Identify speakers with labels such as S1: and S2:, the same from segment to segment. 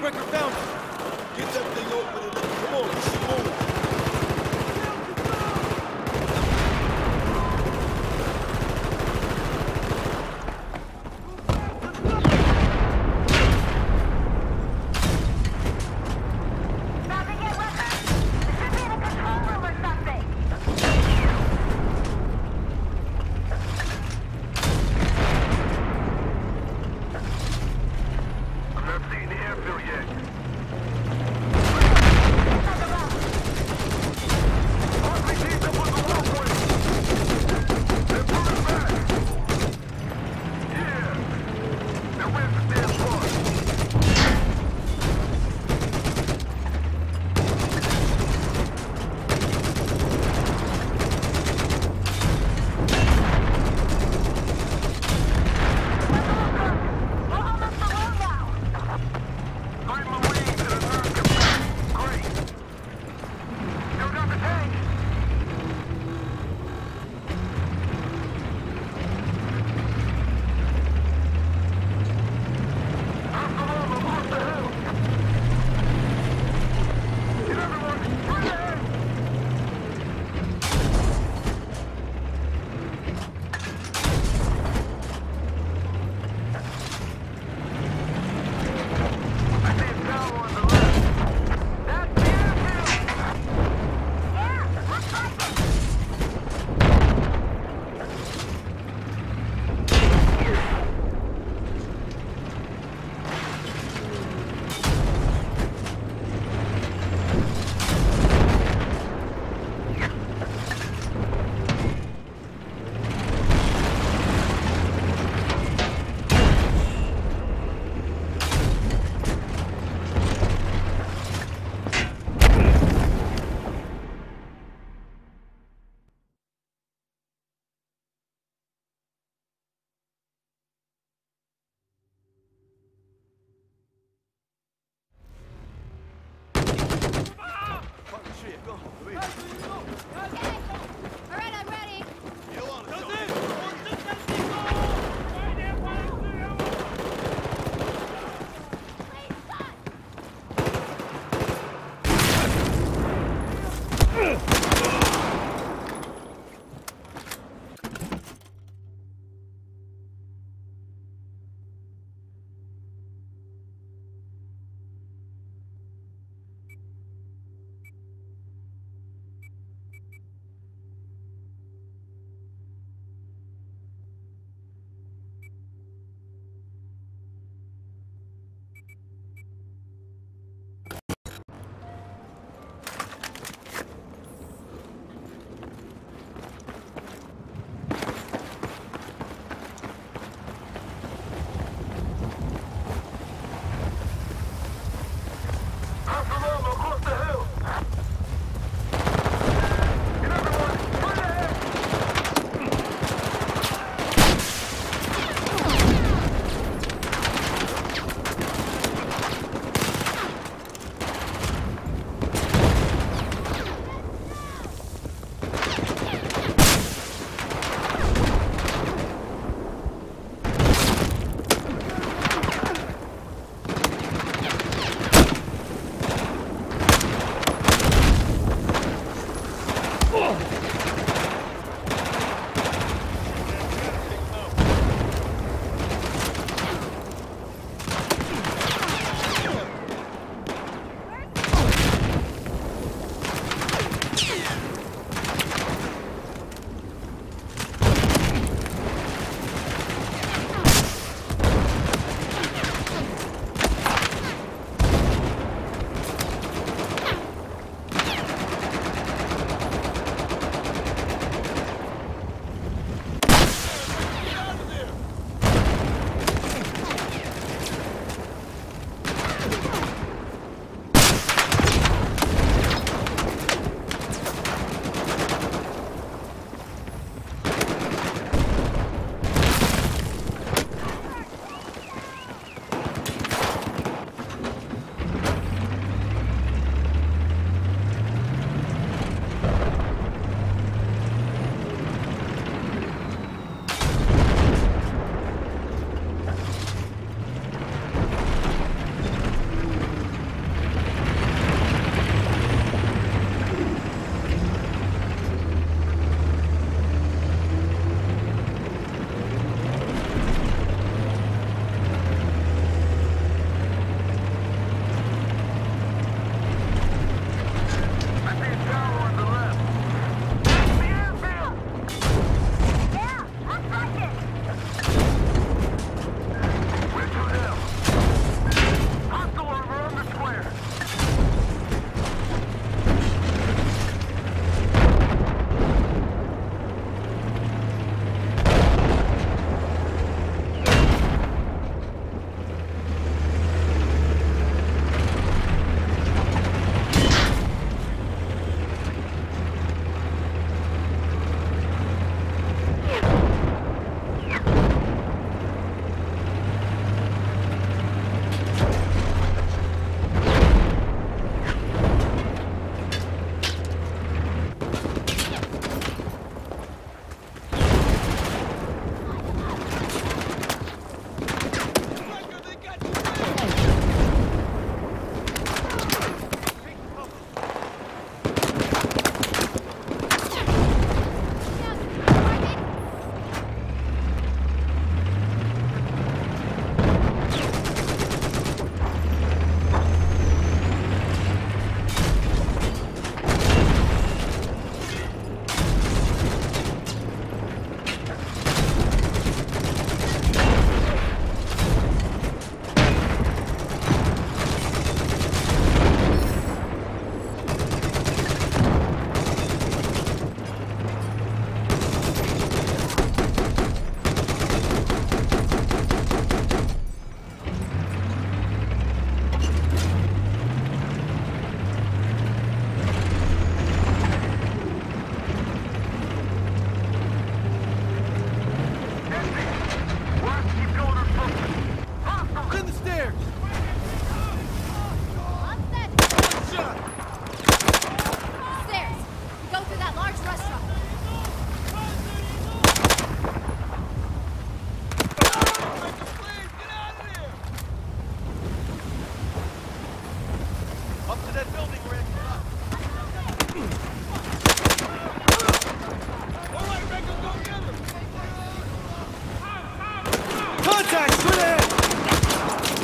S1: icebreaker found it. Get that thing open and then come on, let's move.
S2: Contact! Straight ahead!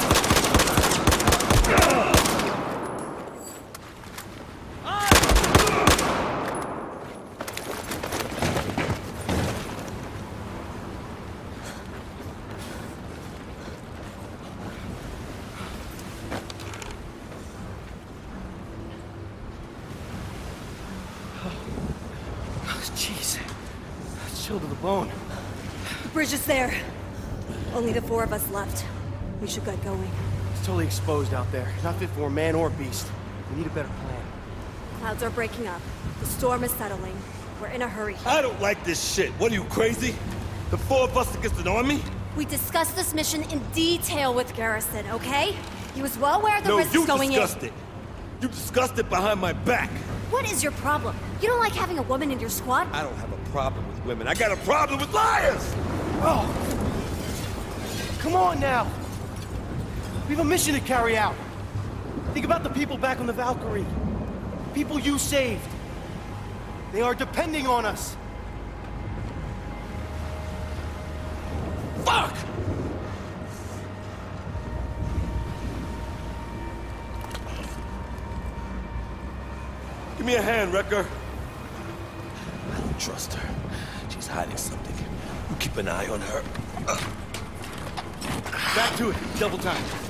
S2: Jeez. Chilled to the bone.
S3: The bridge is there. Only the 4 of us left. We should get going.
S2: It's totally exposed out there. Not fit for man or beast. We need a better plan.
S3: Clouds are breaking up. The storm is settling. We're in a hurry.
S1: I don't like this shit. What are you, crazy? The 4 of us against an army?
S3: We discussed this mission in detail with Garrison, okay? He was well aware of the risks going in.
S1: No, you discussed it. You discussed it behind my back.
S3: What is your problem? You don't like having a woman in your squad?
S1: I don't have a problem with women. I got a problem with liars!
S2: Oh! Come on now! We have a mission to carry out. Think about the people back on the Valkyrie. People you saved. They are depending on us.
S1: Fuck! Give me a hand, Wrecker. I don't trust her. She's hiding something. You keep an eye on her.
S2: Back to it. Double time.